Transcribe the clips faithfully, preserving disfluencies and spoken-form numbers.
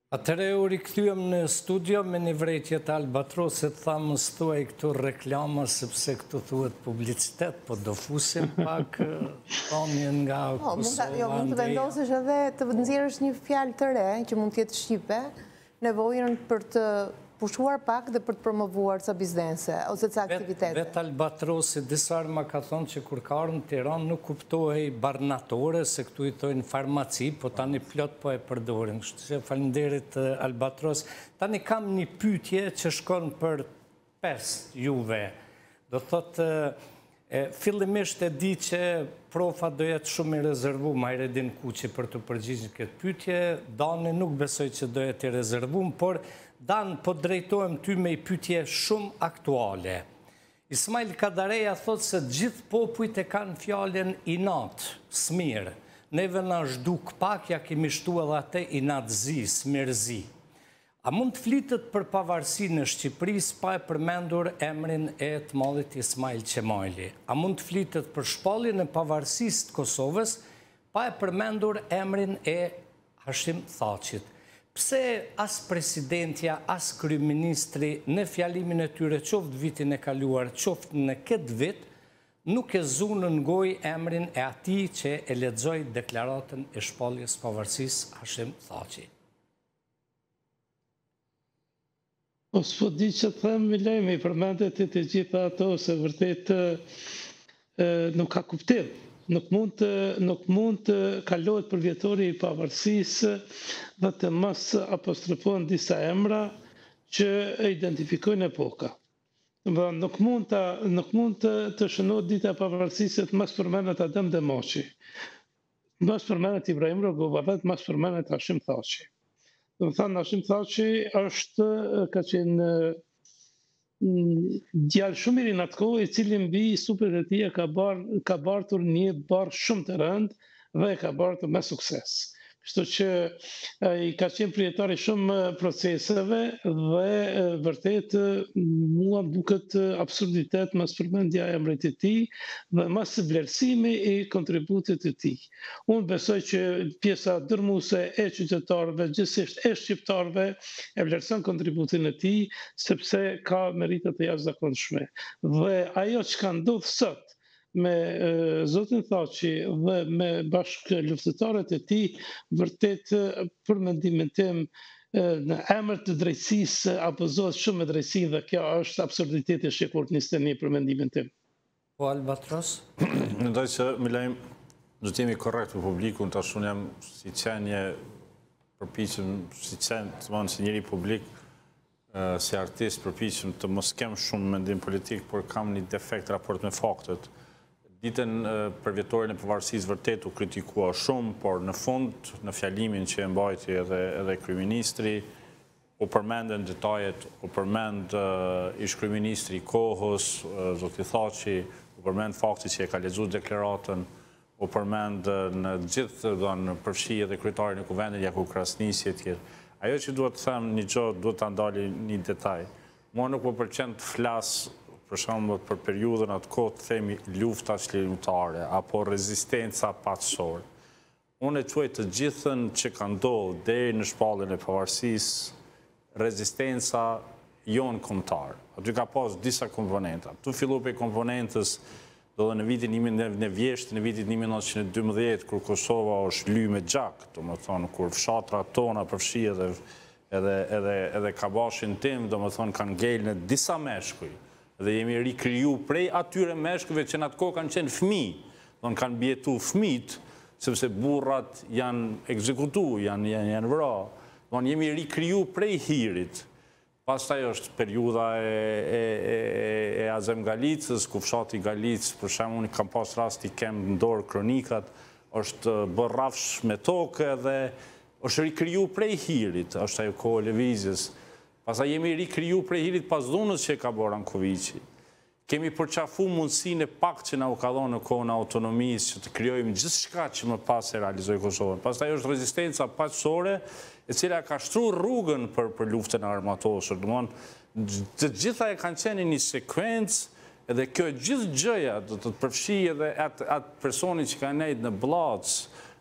Atëre u rikthyem në studio me një vrejtje të Albatrosit, thamë më stuaj këtu reklama, sepse këtu thuhet publicitet, po do fusim pak thonjen nga Kosova. Jo, mund të vendosësh edhe të nxjerrësh një fjalë të re, që mund të jetë shqipe, nevojën për të pushuar pak dhe për të promovuar ca biznese, ose ca aktivitete. Vetë Albatrosi, disar ma ka thonë që kur ka arë në Tiran nuk kuptohej barnatore, se këtu i thojnë farmaci, po tani plot po e përdorin. Kështu që falenderit Albatros. Tani kam një pytje që shkon për pes juve. Do thotë, fillimisht e di që profa do jetë shumë i rezervu, ma i redin kuqi për të përgjigjë këtë pytje, Dani nuk besoj që do jetë i rezervu, por Dan, po drejtojmë ty me i pytje shumë aktuale. Ismail Kadareja thotë se gjithë popujt e kanë fjallën inat, smirë. Neve në zhduk pak, ja kemi shtu edhe atë inatëzi, smirëzi. A mund të flitet për pavarësi në Shqipëris pa e përmendur emrin e të mallit Ismail Qemali? A mund të flitet për shpalljen e pavarësisë të Kosovës pa e përmendur emrin e Hashim Thaqit? Pse as presidentja, as kryeministri në fjalimin e tyre qoftë vitin e kaluar, qoftë në këtë vit, nuk e zunë në goj emrin e ati që e lexoi deklaratën e shpalljes pavarësisë Hashim Thaqi? O s'po di që të them, Milej, i përmendet të gjitha ato, se vërtet nuk ka kuptim. Nuk mund të, nuk mund të kalohet për vjetori i pavarësisë dhe të mos apostrofojnë disa emra që identifikojnë epoka. Nuk mund të, nuk mund të, të shënohet dita e pavarësisë të mos përmendet Adem Demaçi, mos përmendet Ibrahim Rogova, dhe mos përmendet Hashim Thaqi. Do të thënë, Hashim Thaqi është, ka qenë djalë shumë i ri në atë kohë, i cili mbi supet e tij ka ka bartur një barë shumë të rëndë dhe e ka bartur me sukses. Kështu që i ka qenë prijetari shumë proceseve dhe vërtet mua duket absurditet mos përmendja e emrit të tij dhe mos vlerësimi i kontributit të tij. Unë besoj që pjesa dërmuese e qytetarëve, gjithsesi e shqiptarëve, e vlerëson kontributin e tij sepse ka merite të jashtëzakonshme. Dhe ajo që ka ndodhur sot me Zotin Thaqi dhe me bashkë luftëtarët e tij, vërtet për mendimin tim në emër të drejtësisë abuzohet shumë me drejtësi dhe kjo është absurditet e shekurt njëzet e një për mendimin tim. Po Albatros? Mendoj që Milej, do të jemi korrekt me publikun, tash unë jam si qenje përpiqem si qenë, të thonë si njëri publik, si artist përpiqem të mos kem shumë mendim politik, por kam një defekt raport me faktet. Ditën për vjetorin e pavarësisë vërtet u kritikua shumë, por në fund, në fjalimin që e mbajti edhe, edhe kryeministri, u përmendën detajet, u përmend uh, ish kryeministri i kohës, uh, Zoti Thaqi, u përmend fakti që e ka lexuar deklaratën, u përmend në gjithë në përfshi edhe kryetarin e kuvendit Jakub Krasnisi e tjerë. Ajo që duhet të them një gjë, duhet ta ndali një detaj. Mua nuk më pëlqen të flas për shembull për periudhën atë kohë të themi lufta çlirimtare apo rezistenca paqësore. Unë e quaj të gjithën që ka ndodhur deri në shpalljen e pavarësisë, rezistenca jon kombëtar. Aty ka pas disa komponenta. Tu fillu pe komponentës do dhe në vitin në vjeshtë në vitin një mijë e nëntëqind e dymbëdhjetë, kur Kosova është lyë me gjak, do më thonë, kur fshatrat tona përfshi edhe, edhe, edhe, edhe kabashin tim, do më thonë, kanë ngel në disa meshkuj, dhe jemi rikriju prej atyre meshkëve që në atë kohë kanë qenë fëmi, do në kanë bjetu fëmit, sepse burrat janë ekzekutu, janë, janë, janë vra, do në jemi rikriju prej hirit. Pastaj është periudha e, e, e, e Azem Galicës, ku fshati Galicë, për shembull, unë kam pas rasti kem në dorë kronikat, është bërë rafsh me tokë dhe është rikriju prej hirit, është ajo kohë e lëvizjes. Pastaj jemi rikriju prej hirit pas dhunës që ka bërë Rankoviqi. Kemi përqafu mundësinë e pak që na u ka dhënë në kohën e autonomisë, që të krijojmë gjithçka që më pas e realizoi Kosova. Pastaj është rezistenca paqësore, e cila ka shtruar rrugën për, për luftën armatosur. Domthonë, të gjitha e kanë qenë një sekuencë, edhe kjo gjithë gjëja do të përfshi edhe atë, atë personi që ka nejtë në Blac,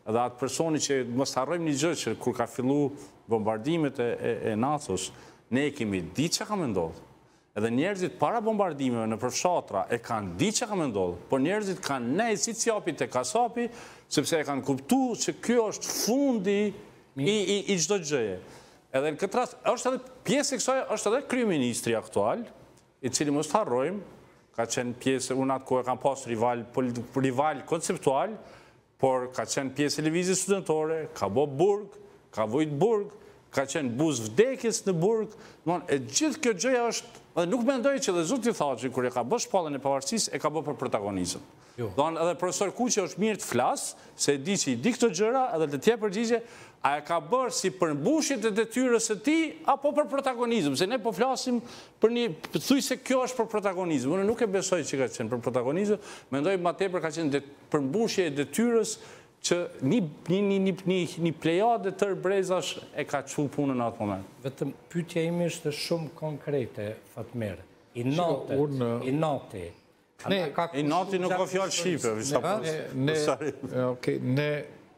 Edhe atë personi që mos harrojmë një gjë që kur ka fillu bombardimet e NATO-s, ne e kemi ditë që ka me ndodhë. Edhe njerëzit para bombardimeve në përfshatra e kanë ditë që ka me ndodhë, por njerëzit kanë nejtë si cjapi të kasapi, sepse e kanë kuptu që kjo është fundi i çdo gjëje. Edhe në këtë rast, është edhe pjesë e kësaj, është edhe kryeministri aktual, i cili mos të harrojmë, ka qenë pjesë, unë atë kohë kam pas rival, rival konceptual, por ka qenë pjesë e lëvizjes studentore, ka bo burg, ka vojt burg, ka qenë buz vdekjes në burg, e gjithë kjo gjëja është, dhe nuk mendoj që dhe Zoti Thaçi, kur e ka bë shpallën e pavarësisë, e ka bë për protagonizëm. Donë edhe profesor Kuqi është mirë të flasë, se di që i di këto gjëra, edhe të tje përgjigje, a e ka bërë si përmbushjet e detyrës së tij, apo për protagonizëm, se ne po flasim për një, thuj se kjo është për protagonizëm. Unë nuk e besoj që ka qenë për protagonizëm, mendoj ma tepër ka qenë përmbushje e detyrës që një plejade tërë brezash e ka çu punën në atë moment. Vetëm pyetja ime është shumë konkrete, Fatmer. I natë, i natë. I nati nuk ka fjallë Shqipe. Ne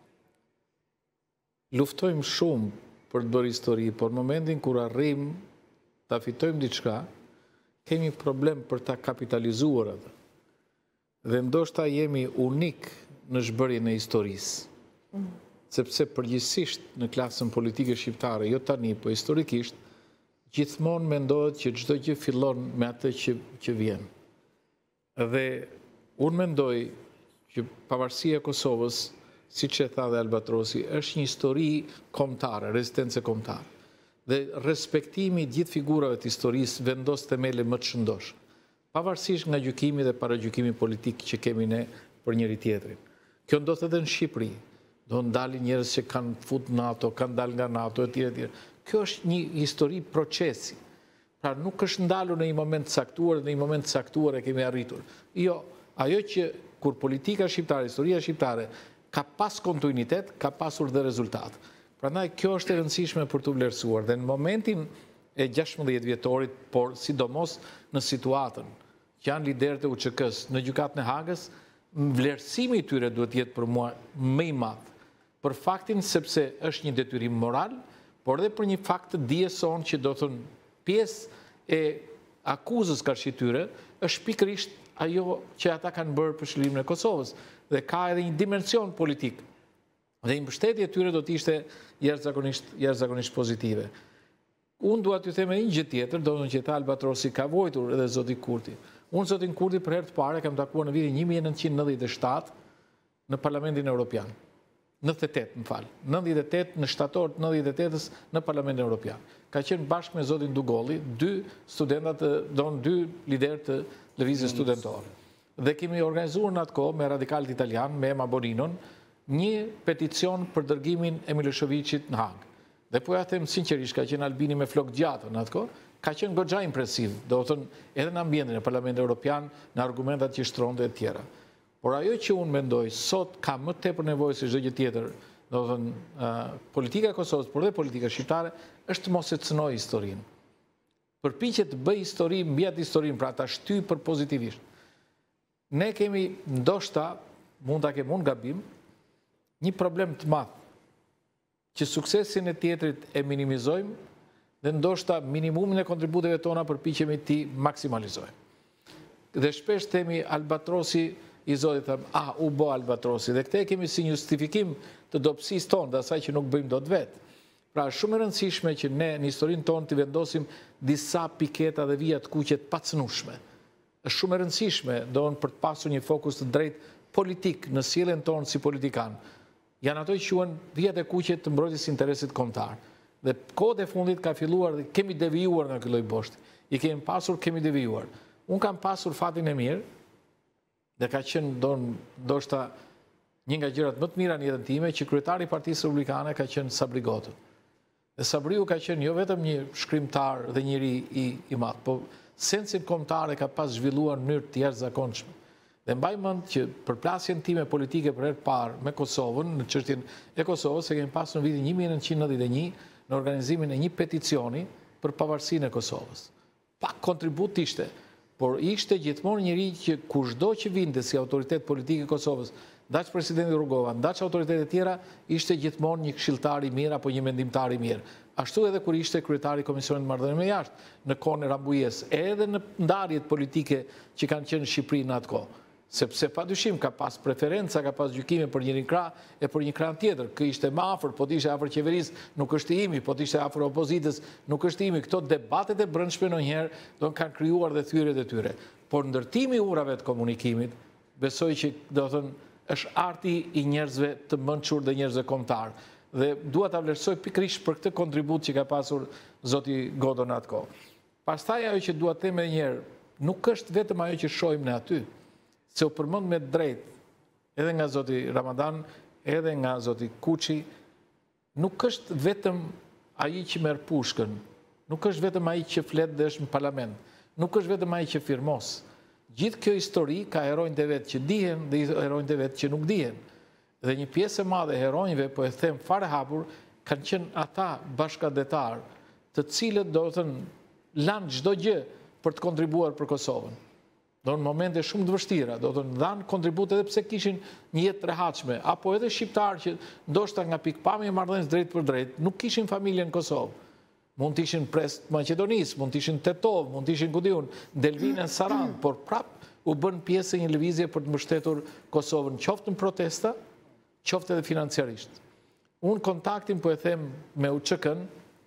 luftojmë shumë për të bërë histori, por në momentin kur arrim të fitojmë diçka, kemi problem për të kapitalizuar atë. Dhe ndoshta jemi unik në zhbërjen e historisë. Sepse përgjithsisht në klasën politike shqiptare, jo tani, po historikisht, gjithmonë mendohet që çdo gjë fillon me atë që vjen. Dhe unë mendoj që pavarësia e Kosovës, siç e tha dhe Albatrosi, është një histori kombëtare, rezistence kombëtare. Dhe respektimi gjithë figurave të historisë vendos themele më të shëndosh. Pavarësisht nga gjykimi dhe paragjykimi politik që kemi ne për njëri tjetrin. Kjo ndodh edhe në Shqipëri. Do ndalin njerëz që kanë fut NATO, kanë dalë nga NATO etj etj. Kjo është një histori procesi. Pra nuk është ndalur në një moment të caktuar, në një moment të caktuar e kemi arritur. Jo, ajo që kur politika shqiptare, historia shqiptare ka pas kontinuitet, ka pasur dhe rezultat. Prandaj kjo është e rëndësishme për të vlerësuar dhe në momentin e gjashtëmbëdhjetë vjetorit, por sidomos në situatën që janë liderët e U Ç K-s në gjykatën e Hagës, vlerësimi i tyre duhet jetë për mua më i madh. Për faktin sepse është një detyrim moral, por edhe për një fakt të dijeson që do të thonë pjesë e akuzës kundër tyre është pikërisht ajo që ata kanë bërë për shëlimin e Kosovës dhe ka edhe një dimension politik. Dhe një mbështetje e tyre do të ishte jashtëzakonisht jashtëzakonisht pozitive. Unë dua t'ju them edhe një gjë tjetër, do të thonë që ta Albatrosi ka vojtur edhe zoti Kurti. Unë zotin Kurti për herë të parë kam takuar në vitin një mijë e nëntëqind e nëntëdhjetë e shtatë në Parlamentin Evropian. nëntëdhjetë e tetë, më fal. nëntëdhjetë e tetë në shtator të nëntëdhjetë e tetës në Parlamentin Evropian. Ka qenë bashkë me zotin Dugolli, dy studentat, don dy lider të lëvizjes studentore. Dhe kemi organizuar në atë kohë me radikalit italian, me Emma Boninon, një peticion për dërgimin e Miloševićit në Hagë. Dhe po ja them sinqerisht, ka qenë Albini me flok gjatë në atë kohë, ka qenë goxha impresiv, do të thonë edhe në ambientin e Parlamentit Evropian, në argumentat që shtronte e tjera. Por ajo që unë mendoj, sot ka më tepër nevojë se çdo gjë tjetër, do të thonë politika e Kosovës, por dhe politika shqiptare, është mos e cënoj historinë. Përpiqet të bëj histori mbi atë historinë, pra ta shtyj për pozitivisht. Ne kemi ndoshta, mund ta kem unë gabim, një problem të madh, që suksesin e tjetrit e minimizojmë dhe ndoshta minimumin e kontributeve tona përpiqemi ti maksimalizojmë. Dhe shpesh themi Albatrosi i zotit thëmë, ah, u bo Albatrosi, dhe këte kemi si një justifikim të dobësisë tonë, dhe asaj që nuk bëjmë do të vetë. Pra, shumë e rëndësishme që ne në historinë tonë të vendosim disa piketa dhe vijat kuqe të pacënushme. Është shumë e rëndësishme, do në për të pasur një fokus të drejt politik në sjelljen tonë si politikan. Janë ato që quhen vijat e kuqe të mbrojtjes interesit kombëtar. Dhe kohët e fundit ka filluar dhe kemi devijuar nga ky lloj boshti. I kemi pasur, kemi devijuar. Unë kam pasur fatin e mirë, dhe ka qenë ndoshta një nga gjërat më të mira në jetën time, që kryetari i Partisë Republikane ka qenë Sabri Gotën. Dhe Sabriu ka qenë jo vetëm një shkrimtar dhe njëri i, i madh, po sensin kombëtar e ka pas zhvilluar në mënyrë të jashtëzakonshme. Dhe mbaj mend që përplasjen time politike për herë të parë me Kosovën, në çështjen e Kosovës, e kemi pasur në vitin një mijë e nëntëqind e nëntëdhjetë e një në organizimin e një peticioni për pavarësinë e Kosovës. Pak kontribut ishte, por ishte gjithmonë njëri që kushdo që vinte si autoritet politik i Kosovës ndaq presidenti Rugova, ndaq autoritetet tjera, ishte gjithmonë një këshilltar i mirë apo një mendimtar i mirë. Ashtu edhe kur ishte kryetari i Komisionit Marrëdhënieve me Jashtë, në kohën e Rambujes, edhe në ndarjet politike që kanë qenë në Shqipëri në atë kohë. Sepse pa dyshim ka pas preferenca, ka pas gjykime për njërin krah e për një krah tjetër. Kë ishte më afër, po t'ishte afër qeverisë, nuk është i imi, po t'ishte afër opozitës, nuk është i imi. Këto debatet e brendshme ndonjëherë do të kanë krijuar dhe thyrjet e tyre. Por ndërtimi i urave të komunikimit, besoj që do të thënë është arti i njerëzve të mençur dhe njerëzve kombëtar. Dhe dua ta vlerësoj pikërisht për këtë kontribut që ka pasur zoti Godo në atë kohë. Pastaj ajo që dua të them edhe një herë, nuk është vetëm ajo që shohim ne aty, se u përmend me drejt edhe nga zoti Ramadan, edhe nga zoti Kuçi, nuk është vetëm ai që merr pushkën, nuk është vetëm ai që flet dhe është në parlament, nuk është vetëm ai që firmos. Gjithë kjo histori ka heronjtë e vet që dihen dhe heronjtë e vet që nuk dihen. Dhe një pjesë e madhe e heronjve, po e them fare hapur, kanë qenë ata bashkëdetar, të cilët do të thënë lanë çdo gjë për të kontribuar për Kosovën. Do në momente shumë të vështira, do të dhanë kontribut edhe pse kishin një jetë të rehatshme, apo edhe shqiptarë që ndoshta nga pikpamja e marrëdhënies drejt për drejt, nuk kishin familje në Kosovë. Mund të ishin pres të Maqedonisë, mund të ishin Tetov, mund të ishin Kudiun, Delvinë, Sarandë, por prap u bën pjesë e një lëvizje për të mbështetur Kosovën, qoftë në protesta, qoftë edhe financiarisht. Unë kontaktin po e them me U Ç K-n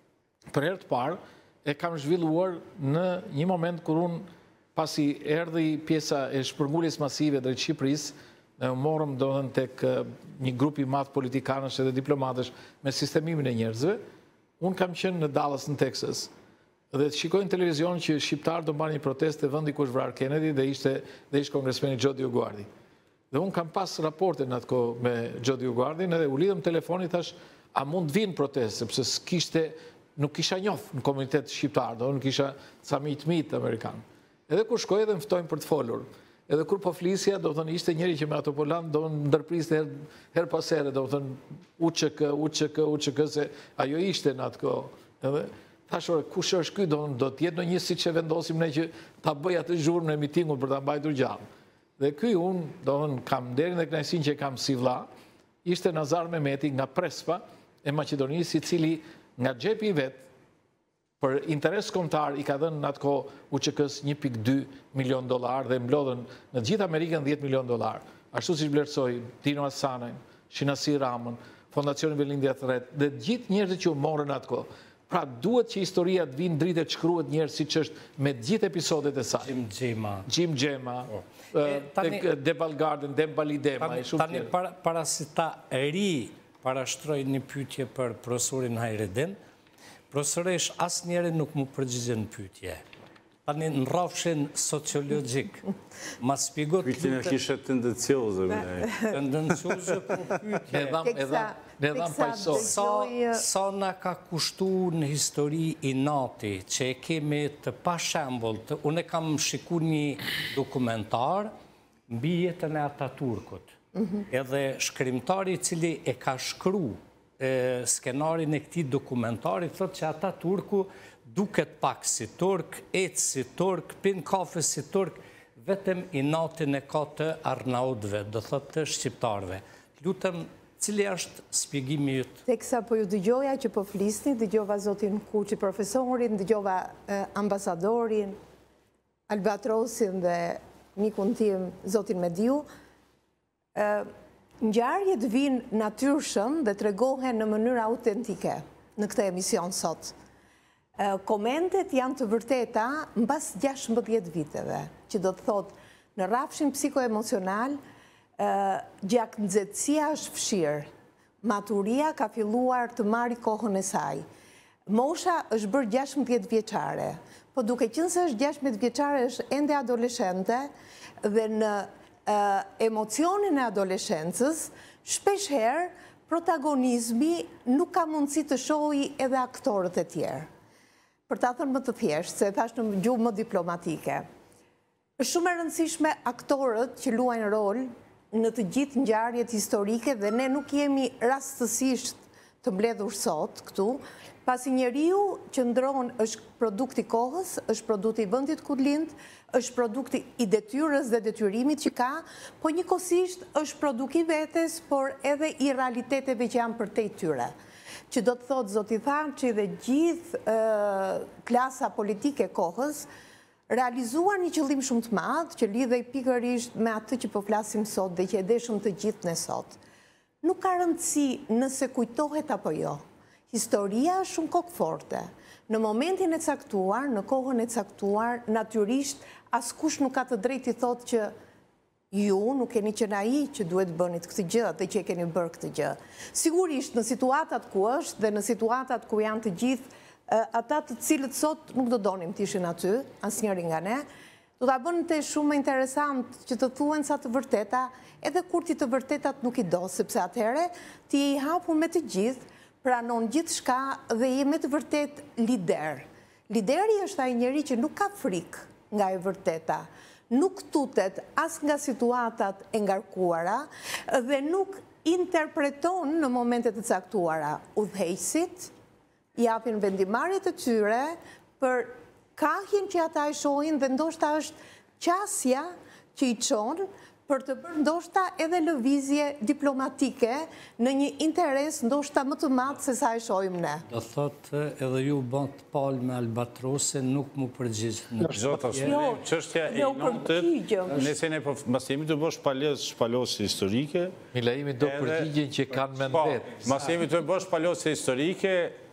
për herë të parë e kam zhvilluar në një moment kur unë pasi erdhi pjesa e shpërnguljes masive drejt Shqipërisë, ne u morëm domethënë tek një grup i madh politikanësh edhe diplomatësh me sistemimin e njerëzve, unë kam qenë në Dallas në Texas. Dhe të shikojnë televizion që shqiptarë do marrin një protestë te vendi ku është vrarë Kennedy dhe ishte dhe ish kongresmeni Xho Dioguardi. Dhe unë kam pas raporte në atë kohë me Xho Dioguardin edhe u lidhëm telefonit, thash, a mund të vinë protestë, sepse s'kishte, nuk kisha njoh në komunitet shqiptar, do nuk kisha ca miq mit amerikan. Edhe kur shkoj edhe më ftojnë për të folur. Edhe kur po flisja, do të thënë ishte njëri që me ato po lanë, do të ndërpriste her, her pas here, do të thënë U Ç K, U Ç K, U Ç K, se ajo ishte në atë kohë. Edhe thashore, kush është ky, do, do të jetë në një siç e vendosim ne që ta bëj atë zhurmë në mitingun për ta mbajtur gjallë. Dhe ky unë, do të thënë, kam nderin dhe kënaqësinë që kam si vlla, ishte Nazar Mehmeti nga Prespa e Maqedonisë, i cili nga xhepi i vet për interes kombëtar i ka dhënë në atë kohë U Ç K-s një pikë dy milion dollar dhe mblodhen në gjithë Amerikën dhjetë milion dollar. Ashtu siç vlerësoi Dino Hasanaj, Shinasi Ramën, Fondacioni Velindja Thret dhe gjithë njerëzit që u morën në atë kohë. Pra duhet që historia të vinë dritë të shkruhet njerëz siç është me gjithë episodet e saj. Jim Xhema. Jim Xhema, Debal Garden, Dembali Dema, e shumë tani para, para si ta ri parashtroj një pyetje për profesorin Hajredin. Profesoresh, asë njeri nuk mu përgjigjen në pyetje. Tani në rrafshin sociologjik, ma spjegot... Pyetjen e kishe tendencioze. Tendencioze për pyetje. Ne dham pajsor. Sa na ka kushtu në histori i nati, që e kemi të pa shembull, unë e kam shiku një dokumentar mbi jetën e Ataturkut. Edhe shkrimtari i cili e ka shkru skenarin e këtij dokumentari, thot që Ataturku duket pak si turk, ecë si turk, pin kafe si turk, vetëm i natin e ka të Arnautëve, do thot të shqiptarve. Lutem, cili është shpjegimi yt? Teksa po ju dëgjoja që po flisni, dëgjova zotin Kuçi profesorin, dëgjova ambasadorin, Albatrosin dhe mikun tim zotin Mediu. Ngjarjet vinë natyrshëm dhe tregohen në mënyrë autentike në këtë emision sot. Komentet janë të vërteta mbas gjashtëmbëdhjetë viteve, që do të thotë në rrafshin psikoemocional, gjaknxehtësia është fshirë, maturia ka filluar të marrë kohën e saj. Mosha është bërë gjashtëmbëdhjetë vjeçare, po duke qenë se është gjashtëmbëdhjetë vjeçare është ende adoleshente dhe në emocionin e adoleshencës, shpesh herë protagonizmi nuk ka mundësi të shohë edhe aktorët e tjerë. Për ta thënë më të thjeshtë, se thash në gjuhë më diplomatike. Është shumë e rëndësishme aktorët që luajnë rol në të gjithë ngjarjet historike dhe ne nuk jemi rastësisht të mbledhur sot këtu, pasi njeriu qëndron është produkti kohës, është produkti i vendit ku lind, është produkti i detyrës dhe detyrimit që ka, po njëkohësisht është produkti i vetes, por edhe i realiteteve që janë përtej tyre. Që do të thotë zoti Thaçi dhe gjithë klasa politike kohës realizuar një qëllim shumë të madh që lidhej pikërisht me atë që po flasim sot dhe që e deshëm të gjithë ne sot. Nuk ka rëndësi nëse kujtohet apo jo. Historia është shumë kokëforte. Në momentin e caktuar, në kohën e caktuar, natyrisht askush nuk ka të drejtë i thotë që ju nuk keni qenë ai që duhet bënit këtë gjë dhe që e keni bërë këtë gjë. Sigurisht në situatat ku është dhe në situatat ku janë të gjithë ata të cilët sot nuk do donim të ishin aty, asnjëri nga ne, do ta bënte shumë interesant që të thuhen sa të vërteta, edhe kur ti të vërtetat nuk i do, sepse atëherë ti je i hapur me të gjithë, pranon gjithçka dhe je me të vërtet lider. Lideri është ai njeri që nuk ka frikë nga e vërteta, nuk tutet as nga situatat e ngarkuara dhe nuk interpreton në momentet të caktuara. Udhëheqësit japin vendimarrjet e tyre për kahjen që ata e shohin dhe ndoshta është qasja që i çon për të bërë ndoshta edhe lëvizje diplomatike në një interes ndoshta më të madh se sa e shohim ne. Do thotë edhe ju bën të palë me albatrose nuk mu përgjigj. Zota, çështja e notit, nëse ne po mas jemi të bësh palës shpalosje historike. Milaimi do përgjigjen që kanë mendet. Mas jemi të bësh palosje historike,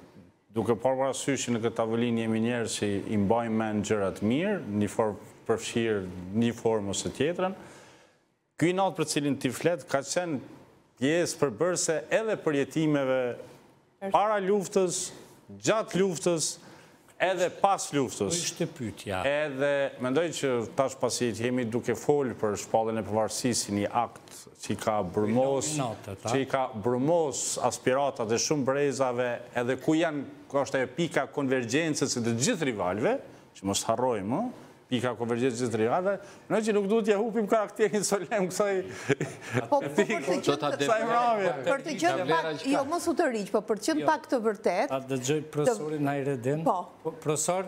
duke parë parasysh që në këtë tavolinë jemi njerëz që i mbajnë mend gjërat mirë, një formë përfshirë, një formë ose tjetrën. Ky natë për cilin ti flet ka qenë pjesë përbërëse edhe për jetimeve para luftës, gjatë luftës, edhe pas luftës. Ishte pyetja. Edhe mendoj që tash pasi jemi duke folë për shpalljen e pavarësisë, një akt që i ka brumos, që i ka brumos aspiratat e shumë brezave, edhe ku janë, ku është e pika konvergjencës e të gjithë rivalve, që mos harrojmë, pika konvergjencës të rivalve, në që nuk duhet ja hupim karakterin solemn kësaj kësaj mramje. Për të qenë pak, jo mos u të riq, po për të qenë pak të vërtet. A dëgjoj profesorin Najredin? Po. Profesor?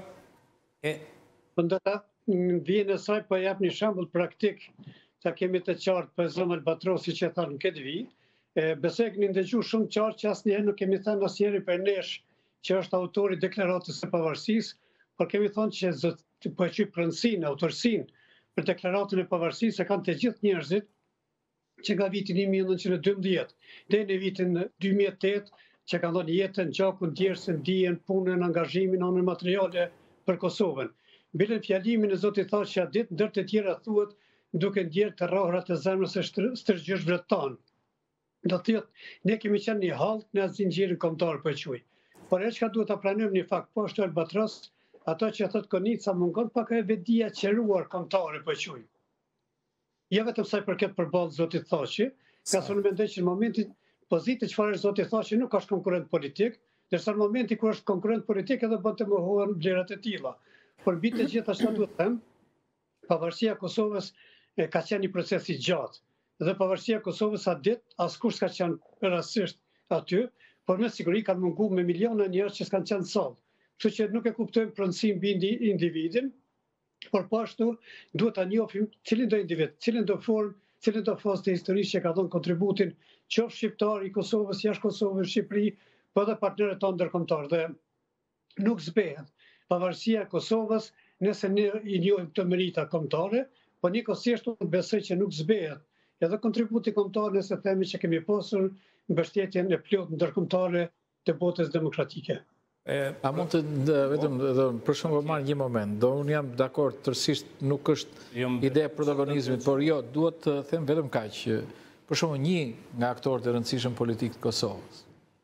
Po ndërta vjen e saj po jap një shembull praktik, sa kemi të qartë për zonën Albatrosi që thanë në këtë vi. Besoj keni ndëgjuar shumë qartë që asnjëherë nuk kemi thënë asnjëri për nesh që është autori deklaratës së pavarësisë, por kemi thënë që zot po e quaj pronësinë, autorsinë për deklaratën e pavarësisë se kanë të gjithë njerëzit që nga viti një mijë e nëntëqind e dymbëdhjetë deri në vitin dy mijë e tetë që kanë dhënë jetën, gjakun, djersën, dijen, punën, angazhimin, anën materiale për Kosovën. Mbelen fjalimin e zotit Thaçi atë ditë, ndër të tjera thuhet duke ndjerë të rrohrat e zemrës e stërgjysh vretan. Do të thotë, ne kemi qenë një halt në zinxhirin kombëtar po e quaj. Por e çka duhet ta pranojmë një fakt, po ashtu Albatros, ato që thotë Konica mungon pak e vedia qeruar kombëtare po e quaj. Jo vetëm sa i përket përballë zotit Thaçi, ka thonë mendoj që në momentin pozitë çfarë është zoti Thaçi nuk është konkurrent politik, ndërsa në momentin kur është konkurrent politik edhe bën të mohohen vlerat e tilla. Por mbi të gjitha ashtu duhet të them, pavarësia e Kosovës ka qenë një proces i gjatë. Dhe pavarësia e Kosovës atë ditë askush s'ka qenë rastësisht aty, por me siguri kanë munguar me miliona njerëz që s'kan qenë sallë. Kështu që nuk e kuptojmë pronësinë mbi individin, por po ashtu duhet ta njohim cilin do individ, cilin do formë, cilin do fazë të historisë që ka dhënë kontributin qoftë shqiptar i Kosovës, jashtë Kosovës, Shqipëri, po edhe partnerët tonë ndërkombëtar. Dhe nuk zbehet pavarësia e Kosovës nëse ne i njohim të merita kombëtare, po njëkohësisht unë besoj që nuk zbehet edhe kontributi kombëtar nëse themi që kemi pasur mbështetjen e plotë ndërkombëtare të botës demokratike. A mund të vetëm për shembull marr një moment, do unë jam dakord tërësisht nuk është ide e protagonizmit, por jo, duhet të them vetëm kaq që për shembull një nga aktorët e rëndësishëm politik të Kosovës,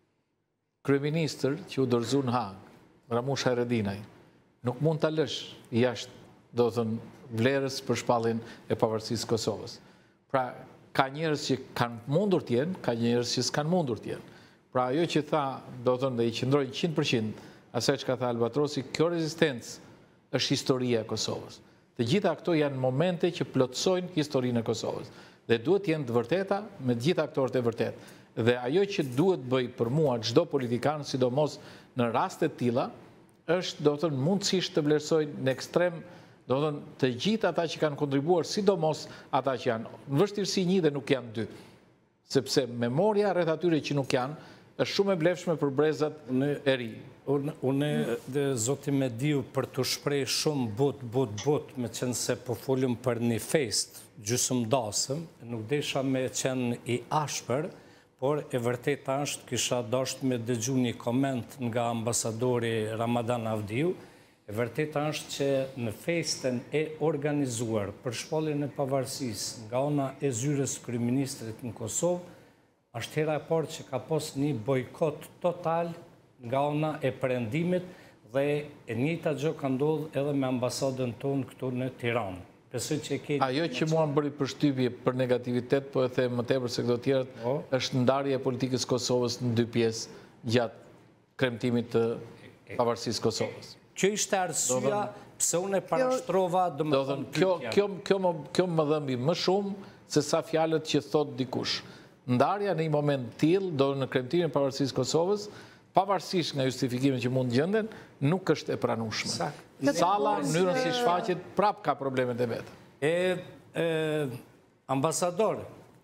kryeministër që u dorëzu në Hag, Ramush Haradinaj, nuk mund ta lësh jashtë, do të thënë vlerës për shpalljen e pavarësisë së Kosovës. Pra, ka njerëz që kanë mundur të jenë, ka njerëz që s'kan mundur të jenë. Pra ajo që tha, do të thënë dhe i qëndrojnë njëqind përqind asaj që ka tha Albatrosi, kjo rezistencë është historia e Kosovës. Të gjitha këto janë momente që plotësojnë historinë e Kosovës. Dhe duhet jenë të vërteta me të gjitha aktorët e vërtet. Dhe ajo që duhet bëj për mua çdo politikan, sidomos në rastet tilla, është do të thënë mundësisht të vlerësojnë në ekstrem, do të thënë të gjithë ata që kanë kontribuar, sidomos ata që janë në vështirësi një dhe nuk janë dy. Sepse memoria rreth atyre që nuk janë është shumë e vlefshme për brezat e ri. Unë dhe zoti Mediu për të shprej shumë bot, bot, bot, me qenë se po folim për një fest gjysmëdasëm, nuk desha me qenë i ashpër, por e vërteta është kisha dashur me dëgju një koment nga ambasadori Ramadan Avdiu, e vërteta është që në festen e organizuar për shpalljen e pavarësisë nga ona e zyres kryeministrit në Kosovë, është hera e parë që ka pas një bojkot total nga ona e perëndimit dhe e njëjta gjë ka ndodhur edhe me ambasadën tonë këtu në Tiranë. Ajo që mua më bëri përshtypje për negativitet, po e them më tepër se këto tjerët, është ndarja e politikës Kosovës në dy pjesë gjatë kremtimit të pavarësisë Kosovës. Kjo ishte arsyeja pse unë e parashtrova, domethënë kjo më dhëmbi më shumë se sa fjalët që thot dikush. Ndarja në një moment tillë, do në kremtimin e pavarësisë Kosovës, pavarësisht nga justifikimet që mund gjenden, nuk është e pranueshme. Salla, mënyrën si shfaqet, prap ka problemet e vetë. E, ambasador,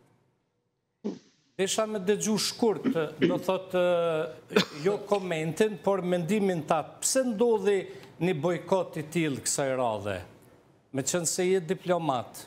desha me dëgju shkurt, do thotë jo komentin, por mendimin ta, pse ndodhi një bojkot i tillë kësaj radhe, me qenë se je diplomat?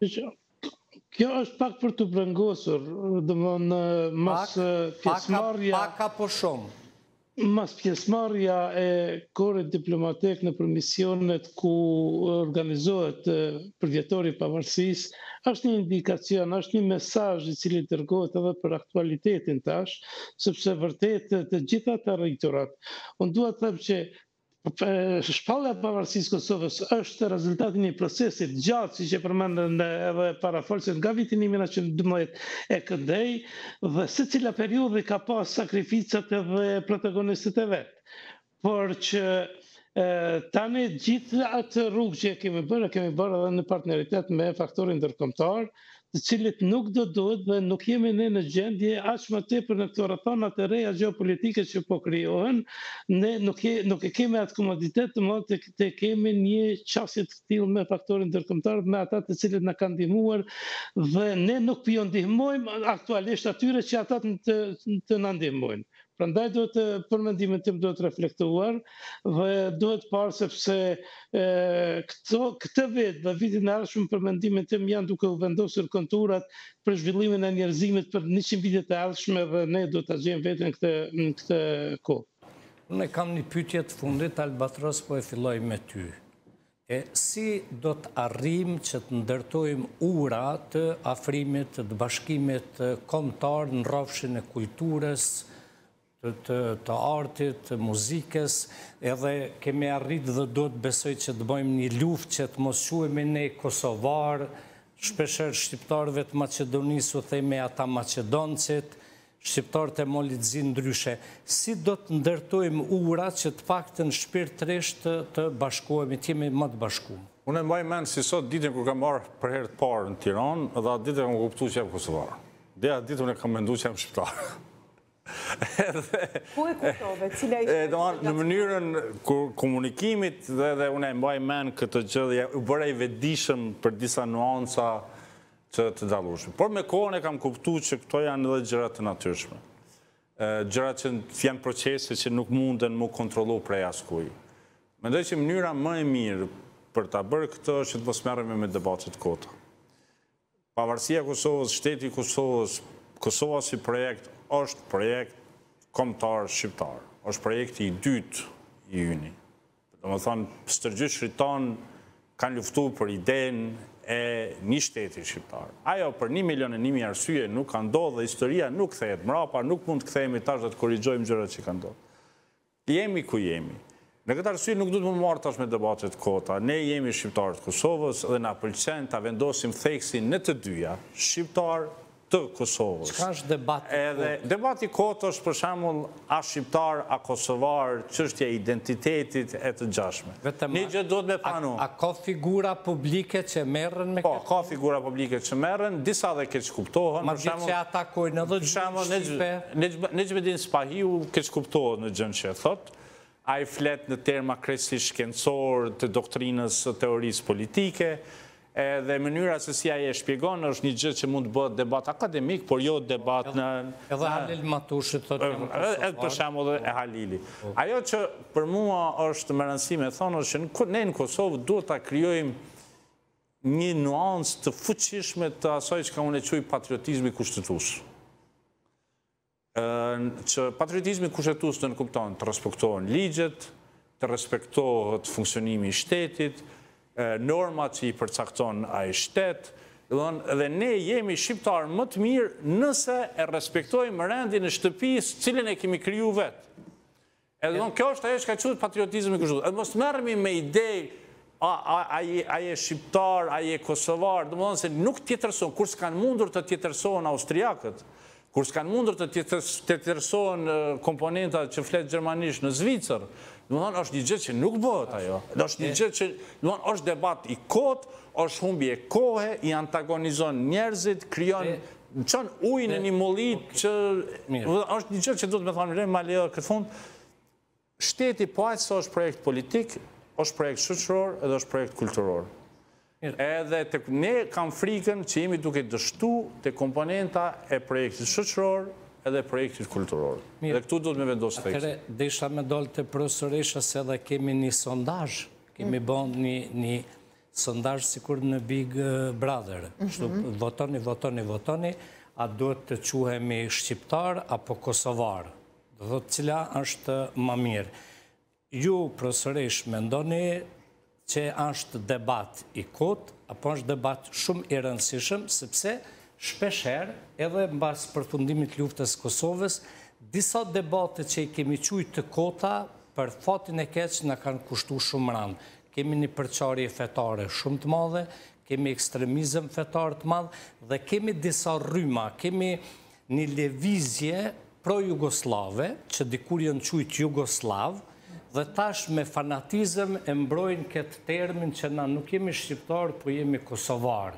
Kjo është pak për të brengosur, domthonë mas pjesëmarrja. Pak apo shumë? Mas pjesëmarrja e korit diplomatik në misionet ku organizohet përvjetori i pavarësisë, është një indikacion, është një mesazh i cili dërgohet edhe për aktualitetin tash, sepse vërtet të gjitha të rriturat. Unë dua të them që shpallja e pavarësisë Kosovës është rezultati një procesi të gjatë, siç e përmendën edhe parafolësit nga viti një mijë nëntëqind e dymbëdhjetë e këndej, dhe secila periudhë ka pas sakrificat edhe protagonistët e vet. Por që tani gjithë atë rrugë që kemi bërë, kemi bërë edhe në partneritet me faktorin ndërkombëtar, të cilit nuk do duhet dhe nuk jemi ne në gjendje aq më tepër në këto rrethana të reja gjeopolitike që po krijohen, ne nuk e nuk e kemi atë komoditet të mëdha të kemi një çështje të tillë me faktorin ndërkombëtar, me ata të cilët na kanë ndihmuar dhe ne nuk po ju ndihmojmë aktualisht atyre që ata të, të na ndihmojnë. Prandaj duhet për mendimin tim duhet reflektuar dhe duhet parë sepse këto këtë vit dhe vitin e ardhshëm për mendimin tim janë duke u vendosur konturat për zhvillimin e njerëzimit për njëqind vitet e ardhshme dhe ne do ta gjejmë veten në këtë në këtë kohë. Unë kam një pyetje të fundit, Albatros, po e filloj me ty. E si do të arrijmë që të ndërtojmë ura të afrimit, të bashkimit kombëtar në rrafshin e kulturës, të, të artit, të muzikës, edhe kemi arrit dhe do të besoj që të bëjmë një luftë që të mos quhemi ne kosovar, shpeshherë shqiptarëve të Maqedonisë u themi ata maqedoncit, shqiptarët e Molitëzi ndryshe. Si do të ndërtojmë ura që të paktën shpirtërisht të, të bashkohemi, të jemi më të bashkuar? Unë e mbaj mend si sot ditën kur kam marrë për herë të parë në Tiranë, dhe atë ditë kam kuptuar që jam kosovar. Dhe atë ditë unë kam menduar që jam shqiptar. Ku e kuptove? Cila ishte? Në mënyrën komunikimit dhe unë e mbaj mend këtë gjë dhe u bëra i vetëdijshëm për disa nuanca të të dallueshme. Por me kohën e kam kuptuar që këto janë edhe gjëra të natyrshme. Gjëra që janë procese që nuk munden mu kontrollu prej askujt. Mendoj që mënyra më e mirë për ta bërë këtë është që të mos merremi me debate të kota. Pavarësia e Kosovës, shteti i Kosovës, Kosova si projekt është projekt kombëtar shqiptar. Është projekti i dytë i yni. Domethënë, stërgjyshrit tonë kanë luftuar për idenë e një shteti shqiptar. Ajo për një milion e një mijë arsye nuk ka ndodhur dhe historia nuk kthehet mbrapa, nuk mund të kthehemi tash dhe të korrigjojmë gjërat që kanë ndodhur. Jemi ku jemi. Në këtë arsye nuk duhet të marrë tash me debate të kota. Ne jemi shqiptarët e Kosovës dhe na pëlqen ta vendosim theksin në të dyja, shqiptar të Kosovës. Çka është debati? Edhe debati kot është për shembull a shqiptar, a kosovar, çështja e identitetit e të gjashme. Një gjë duhet me panu. A ka figura publike që merren me këtë? Po, ka figura publike që merren, disa dhe keq kuptohen. Ma di që atakojnë edhe gjë shqipe. Necmettin Spahiu keq kuptohet në gjën që e thot. A i flet në terma krejtësisht shkencor të doktrinës së teorisë politike, dhe mënyra se si aje shpjegon është një gjë që mund të bëhet debat akademik, por jo debat në... Edhe Halil Matushi thotë jam kosovar. Edhe për shembull e Halili. Ajo që për mua është më rëndësi me thonë është që ne në Kosovë duhet ta krijojmë një nuancë të fuqishme të asaj që unë e quaj patriotizmi kushtetues. Që patriotizmi kushtetues do të kupton të respektohen ligjet, të respektohet funksionimi i shtetit, normat që i përcakton ai shtet, dhe ne jemi shqiptarë më të mirë nëse e respektojmë rendin e shtëpisë cilën e kemi kriju vetë. Edhe kjo është ajo që ka quhet patriotizmi kushtetues. Edhe mos merremi me ide ai e shqiptar, ai e kosovar, domethënë se nuk tjetërson, kur s'kan mundur të tjetërsohen austriakët, kur s'kan mundur të tjetërsohen komponentat që flet gjermanisht në Zvicër. Domethënë është një gjë që nuk bëhet ajo. Është një gjë që domethënë është debat i kot, është humbje kohe, i antagonizon njerëzit, krijon çon ujë në një mollit që është një gjë që duhet me thonë ma lejo këtë fund. Shteti po aq sa është projekt politik, është projekt shoqëror edhe është projekt kulturor. Edhe ne kam frikën që jemi duke dështu të komponenta e projektit shoqëror edhe projektit kulturor. Dhe këtu duhet me vendosë tekstin. Atëre, desha me dollë të profesoresha se edhe kemi një sondazh, kemi bon një sondazh sikur në Big Brother. Votoni, votoni, votoni, a duhet të quhemi shqiptar apo kosovar. Dhe të cila është ma mirë. Ju, profesoresh, mendoni që është debat i kot, apo është debat shumë i rëndësishëm, sepse shpesher, edhe në basë përfundimit luftës Kosovës, disa debate që i kemi quajtur të kota, për fatin e keq në kanë kushtu shumë rëndë. Kemi një përçarje fetare shumë të madhe, kemi ekstremizëm fetar të madhe, dhe kemi disa rryma, kemi një levizje pro-jugoslave, që dikur janë quajtur Jugoslav, dhe tash me fanatizëm e mbrojnë këtë termin që na nuk jemi shqiptar, po jemi kosovar.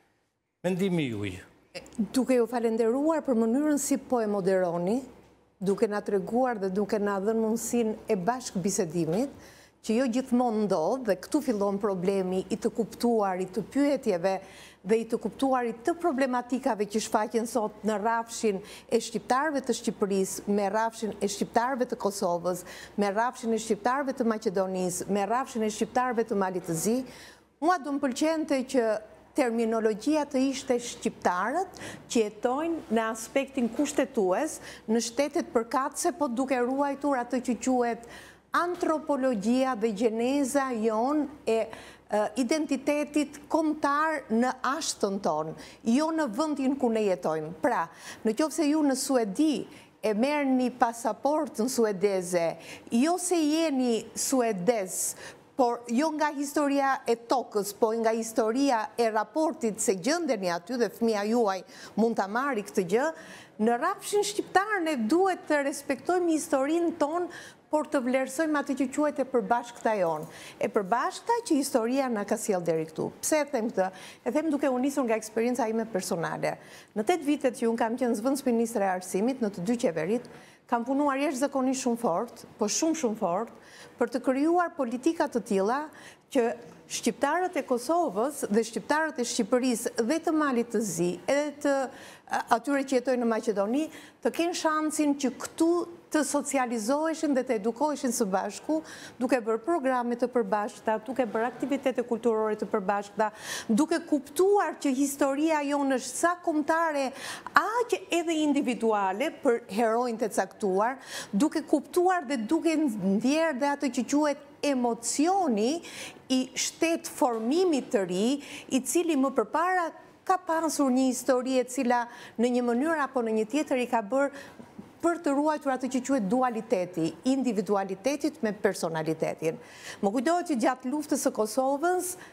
Mendimi juaj. Duke ju falenderuar për mënyrën si po e moderoni, duke na treguar dhe duke na dhënë mundësinë e bashkë bisedimit, që jo gjithmonë ndodh dhe këtu fillon problemi i të kuptuarit të pyetjeve dhe i të kuptuarit të problematikave që shfaqen sot në rrafshin e shqiptarëve të Shqipërisë, me rrafshin e shqiptarëve të Kosovës, me rrafshin e shqiptarëve të Maqedonisë, me rrafshin e shqiptarëve të Malit të Zi. Mua do më pëlqente që terminologjia të ishte shqiptarët që jetojnë në aspektin kushtetues në shtetet përkatëse, po duke ruajtur atë që quhet antropologjia dhe gjeneza jon e identitetit kombëtar në ashtën tonë, jo në vendin ku ne jetojmë. Pra, në qoftë se ju në Suedi e merr një pasaport në suedeze, jo se jeni suedez, por jo nga historia e tokës, po nga historia e raportit se gjendeni aty dhe fëmia juaj mund ta marrë këtë gjë, në rrafshin shqiptar ne duhet të respektojmë historinë tonë, por të vlerësojmë atë që quhet e përbashkëta jonë. E përbashkëta që historia na ka sjellë deri këtu. Pse e them këtë? E them duke u nisur nga eksperienca ime personale. Në tetë vitet që unë kam qenë zëvendës ministre e arsimit në të dy qeverit, kam punuar jashtëzakonisht shumë fort, po shumë shumë fort, për të krijuar politika të tilla që shqiptarët e Kosovës dhe shqiptarët e Shqipërisë dhe të Malit të Zi, edhe të atyre që jetojnë në Maqedoni, të kenë shansin që këtu të socializoheshin dhe të edukoheshin së bashku, duke bërë programe të përbashkëta, duke bërë aktivitete kulturore të përbashkëta, duke kuptuar që historia jonë është sa kombëtare, aq edhe individuale për herojnë të caktuar, duke kuptuar dhe duke ndjerë dhe atë që quhet emocioni i shtet formimit të ri, i cili më përpara ka pasur një histori e cila në një mënyrë apo në një tjetër i ka bërë për të ruajtur atë që quhet dualiteti, individualitetit me personalitetin. Më kujtohet që gjatë luftës së Kosovës,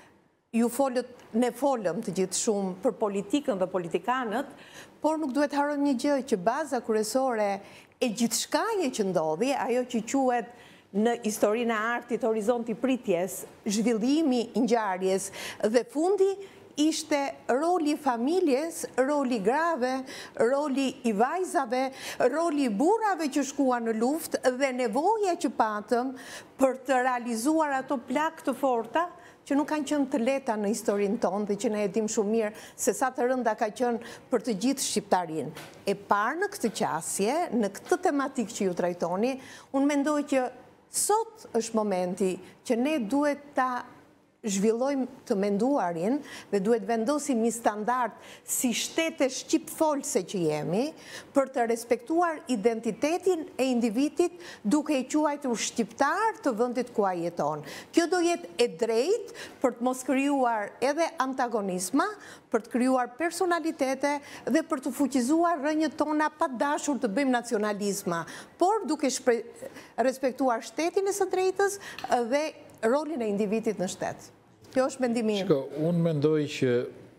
ju folët, ne folëm të gjithë shumë për politikën dhe politikanët, por nuk duhet harrojmë një gjë që baza kryesore e gjithçkaje që ndodhi, ajo që quhet në historinë e artit horizonti pritjes, zhvillimi i ngjarjes dhe fundi ishte roli familjes, roli grave, roli i vajzave, roli i burrave që shkuan në luftë dhe nevoja që patëm për të realizuar ato plak të forta që nuk kanë qenë të leta në historinë tonë dhe që ne e dim shumë mirë se sa të rënda ka qenë për të gjithë shqiptarinë. E parë në këtë qasje, në këtë tematikë që ju trajtoni, unë mendoj që sot është momenti që ne duhet ta zhvillojmë të menduarin dhe duhet vendosim një standard si shtete shqipfolse që jemi për të respektuar identitetin e individit duke i quajtur shqiptar të vendit ku ai jeton. Kjo do jetë e drejtë për të mos krijuar edhe antagonizma, për të krijuar personalitete dhe për të fuqizuar rrënjët tona pa dashur të bëjmë nacionalizma, por duke respektuar shtetin e së drejtës dhe rolin e individit në shtet. Kjo është mendimi im. Shko, unë mendoj që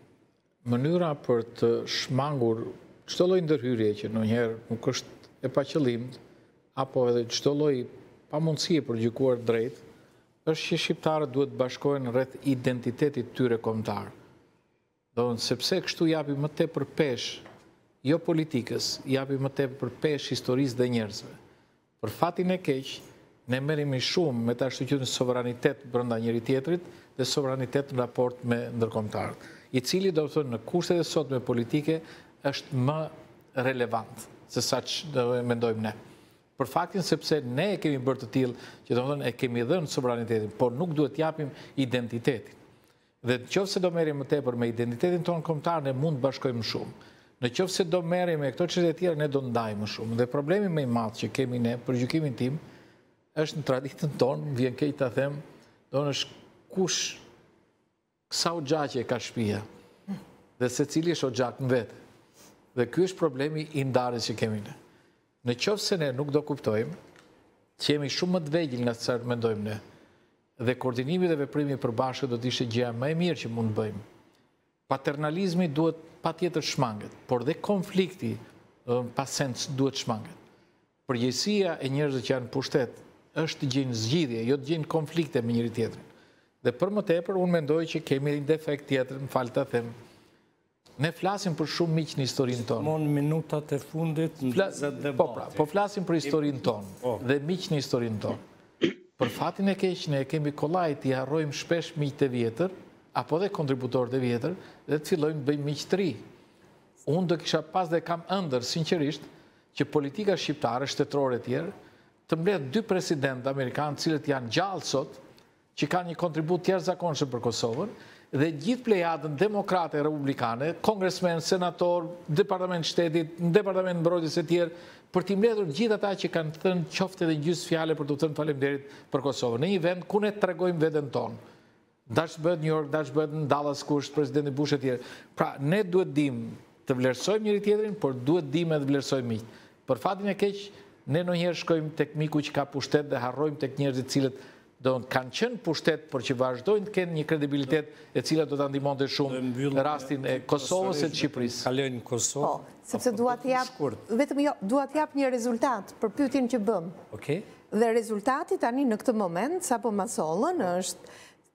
mënyra për të shmangur çdo lloj ndërhyrje që ndonjëherë nuk është e paqëllimt, apo edhe çdo lloj pamundësie për gjykuar drejt, është që shqiptarët duhet bashkohen rreth identitetit tyre kombëtar. Do të sepse kështu japi më tepër peshë jo politikës, japi më tepër peshë historisë dhe njerëzve. Për fatin e keq, ne merremi shumë me ta shtuqytur sovranitet brenda njëri tjetrit dhe sovranitet në raport me ndërkombëtarët, i cili do të thonë në kushtet e sotme politike është më relevant se sa që mendojmë ne. Për faktin sepse ne e kemi bërë të tillë që do të thonë e kemi dhënë sovranitetin, por nuk duhet japim identitetin. Dhe nëse do merrem më tepër me identitetin tonë kombëtar, ne mund të bashkojmë shumë. Nëse do merrem me këto çështje të tjera, ne do ndajmë shumë. Dhe problemi më i madh që kemi ne, për gjykimin tim, është në traditën tonë, vjen keq ta them, do në është kush sa u gjaqe ka shtëpia dhe se cili është o gjak në vetë. Dhe ky është problemi i ndarjes që kemi ne. Në qoftë se ne nuk do kuptojmë që jemi shumë më të vegjël nga sa mendojmë ne, dhe koordinimi dhe veprimi përbashkët do të ishte gjëja më e mirë që mund të bëjmë. Paternalizmi duhet patjetër shmanget, por dhe konflikti pa sens duhet shmanget. Përgjegjësia e njerëzve që janë pushtet është të gjejnë zgjidhje, jo të gjejnë konflikte me njëri tjetrin. Dhe për më tepër, unë mendoj që kemi një defekt tjetër, më falë të them. Ne flasim për shumë miq në historinë tonë. Mon minutat e fundit në debate. Po pra, po flasim për historinë tonë dhe miq në historinë tonë. Për fatin e keq, ne kemi kollaj të harrojmë shpesh miqtë e vjetër, apo dhe kontributorët e vjetër, dhe të fillojmë të bëjmë miq të ri. Unë do kisha pas dhe kam ëndër, sinqerisht, që politika shqiptare, shtetërore e tjerë, të mbledh dy presidentë amerikanë, cilët janë gjallë sot, që kanë një kontribut të jashtëzakonshëm për Kosovën, dhe gjithë plejadën demokrate e republikane, kongresmen, senator, departament shtetit, departament mbrojtjes e tjerë, për t'i mbledhur gjithë ata që kanë thënë qoftë edhe gjysmë fjale për të thënë faleminderit për Kosovën, në një vend ku ne tregojmë veten tonë. Dash bëhet New York, dash bëhet në Dallas, ku është presidenti Bush e tjerë. Pra, ne duhet dim të vlerësojmë njëri tjetrin, por duhet dim edhe të vlerësojmë miq. Për fatin e keq, ne ndonjëherë shkojmë tek miku që ka pushtet dhe harrojmë tek njerëzit të cilët do të kanë qenë pushtet, por që vazhdojnë të kenë një kredibilitet e cila do ta ndihmonte shumë në rastin e Kosovës e të Shqipërisë. Kalojnë në Kosovë. Po, sepse dua të jap vetëm jo, dua të jap një rezultat për pyetjen që bëm. Okej. Dhe rezultati tani në këtë moment sapo ma sollën është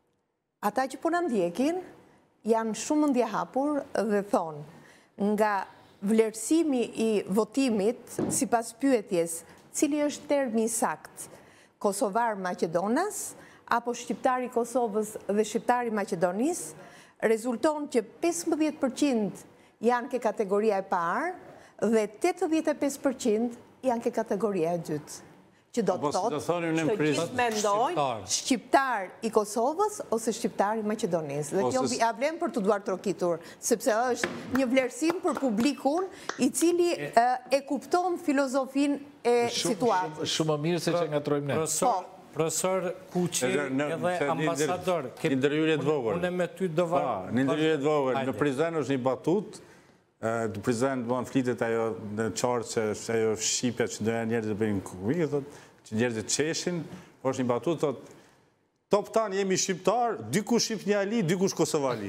ata që po na ndjekin janë shumë ndjehapur dhe thonë nga vlerësimi i votimit sipas pyetjes, cili është termi i saktë? Kosovar Maqedonas, apo shqiptari Kosovës dhe shqiptari Maqedonisë, rezulton që pesëmbëdhjetë përqind janë ke kategoria e parë dhe tetëdhjetë e pesë përqind janë ke kategoria e dytë. Që do të thotë që gjithë mendojnë shqiptar i Kosovës ose shqiptar i Maqedonisë. Dhe kjo ja vlen për të duar trokitur, sepse është një vlerësim për publikun i cili e kupton filozofinë e situatës. Shumë më mirë se që ngatrojmë ne. Profesor Kuqi edhe ambasador. Një ndërhyrje të vogël. Unë me ty do vërë. Një ndërhyrje të vogël. Në Prizren është një batut, në Prizren të banë flitet ajo në qarë që ajo Shqipja që doja njerëzit të bëjnë kuvijë, që njerëzit qeshin, po është një batut, thot, top tan jemi shqiptar, dikush shqipnjali, dikush kosovali.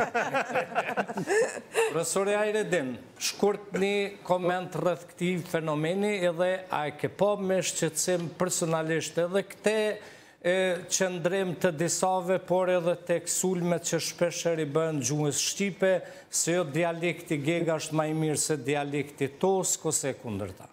Profesore Ajredin, shkurt një koment rreth këtij fenomeni edhe a e ke pa me shqetësim personalisht edhe këte qëndrim të disave, por edhe të sulmet që shpesher i bën gjuhës shqipe, se jo dialekti gega është ma i mirë se dialekti tosk ose kundërta.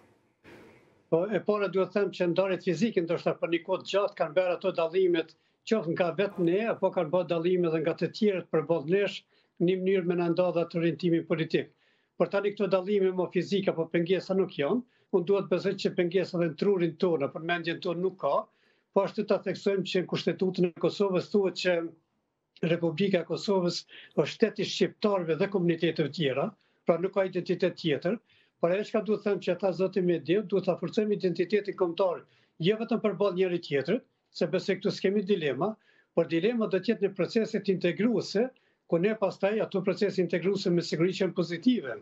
Po, e pora duhet them që ndarjet fizike, ndoshta për një kohë gjatë kanë bërë ato dallimet, qoftë nga vetë ne, apo kanë bërë dallime dhe nga të tjerët për bodh nesh, në një mënyrë me na nda dhe të orientimin politik. Por tani këto dallime më fizike apo pengesa nuk janë, unë duhet besoj që pengesa dhe në trurin tonë, për mendjen tonë nuk ka, po ashtu ta theksojmë që në Kushtetutën e Kosovës thuhet që Republika e Kosovës është shteti shqiptarëve dhe komuniteteve tjera, pra nuk ka identitet tjetër, por ajo çka duhet them që ata zoti me dhe duhet ta forcojmë identitetin kombëtar, jo vetëm përballë njëri tjetrit, se besoj këtu s'kemi dilema, por dilema do të jetë në proceset integruese, ku ne pastaj ato procese integruese me siguri që janë pozitive.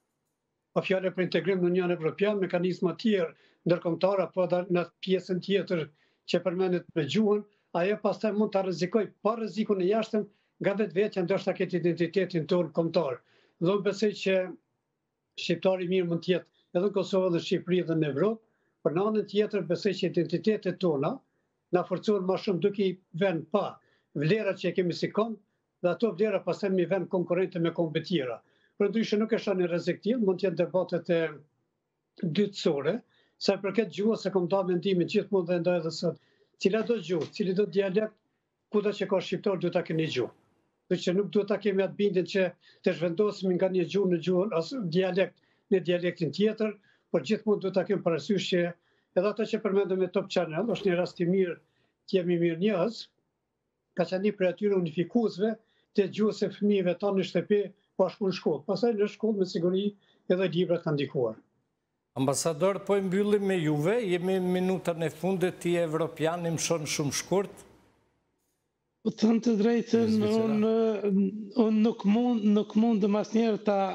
Po fjala për integrim në Unionin Evropian, mekanizma të tjerë ndërkombëtar apo në pjesën tjetër që përmendet me gjuhën, ajo pastaj mund ta rrezikoj pa rrezikun e jashtëm nga vetvetja ndoshta ketë identitetin tonë kombëtar. Dhe unë besoj që shqiptari mirë mund të jetë edhe në Kosovë dhe Shqipëri dhe në Evropë, por në anën tjetër besoj që identitetet tona na forcohen më shumë duke i vënë pa vlerat që kemi si kom, dhe ato vlera pastaj mi vënë konkurrente me kombe tjera. Por ndryshe nuk është një rrezik tillë, mund të jetë debatet e dytësore. Sa përket gjuhës, se kom da mendimin gjithmonë dhe ndaj edhe sot, cila do gjuhë, cili do dialekt, kudo që ka shqiptar duhet ta keni gjuhë. Dhe që nuk duhet ta kemi atë bindjen që të zhvendosim nga një gjuhë në gjuhën, as dialekt në dialektin tjetër, por gjithmonë duhet ta kemi parasysh që edhe ato që përmendëm me Top Channel, është një rast i mirë që jemi mirë njohës, ka qenë një prej atyre unifikuesve të gjuhës së fëmijëve tonë në shtëpi, po shku në shkollë. Pastaj në shkollë me siguri edhe librat kanë ndikuar. Ambasador, po i mbyllim me juve, jemi në minutën e fundit, ti evropian, im shonë shumë shkurt. Po të thënë të drejtën, unë nuk mund, nuk mund dhe mas njerë ta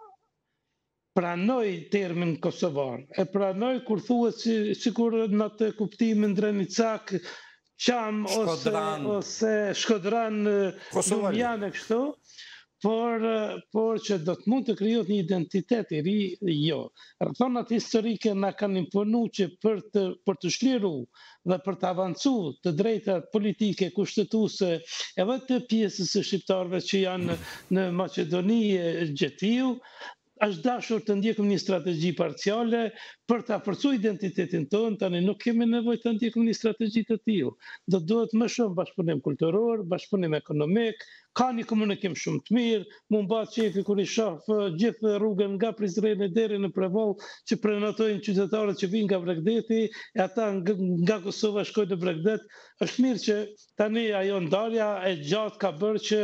pranoj termin kosovar. E pranoj kur thuhet si, si kur në të kuptimin Drenicak, Qam ose, ose Shkodran, Lumjan e kështu, Por, por që do të mund të krijohet një identitet i ri, jo. Rrethonat historike na kanë imponu që për të, për të shliru dhe për të avancu të drejtat politike kushtetuese edhe të pjesës së shqiptarëve që janë në Maqedoni e Gjetiu, është dashur të ndjekim një strategji parciale për të forcuar identitetin tonë, tani nuk kemi nevojë të ndjekim një strategji të tillë. Do duhet më shumë bashkëpunim kulturor, bashkëpunim ekonomik, ka një komunikim shumë të mirë, mund bat qefi kur i shoh gjithë rrugën nga Prizreni deri në Prevoll që prenotojnë qytetarët që vinë nga Bregdeti, e ata nga Kosova shkojnë në Bregdet. Është mirë që tani ajo ndarja e gjatë ka bërë që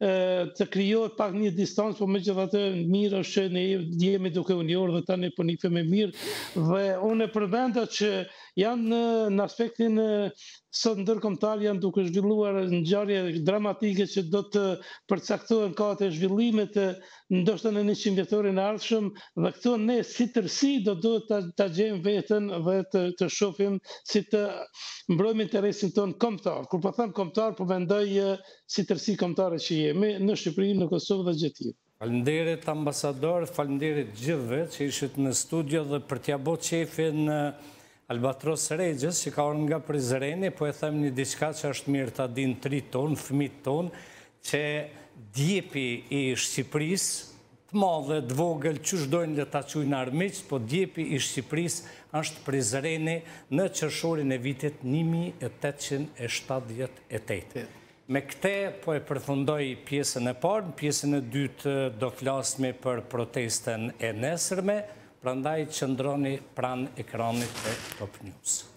të krijohet pak një distancë, por megjithatë mirë është që ne jemi duke u njohur dhe tani po nifemi mirë. Dhe unë e përmenda që janë në, në aspektin sot ndërkombëtar janë duke zhvilluar ngjarje dramatike që do të përcaktohen kohët e zhvillimit ndoshta në njëqind vjetorin e ardhshëm, dhe këtu ne si tërësi do duhet ta, ta gjejmë veten dhe të, të shohim si të mbrojmë interesin tonë kombëtar. Kur po them kombëtar, po mendoj si tërësi kombëtare që jemi në Shqipëri, në Kosovë dhe Gjetiv. Faleminderit ambasador, faleminderit gjithëve që ishit në studio dhe për t'ia bërë qefin Albatros Regjës, që ka orë nga Prizreni, po e them një diçka që është mirë ta din tri tonë, fëmit tonë, që djepi i Shqipëris, të madhe, të vogël, që shdojnë le ta quajnë armiq, po djepi i Shqipëris është Prizreni në qershorin e vitit një mijë e tetëqind e shtatëdhjetë e tetë. Me këte po e përfundoj pjesën e parë, pjesën e dytë do flasmi për protesten e nesërme, prandaj qëndroni pranë ekranit e Top News.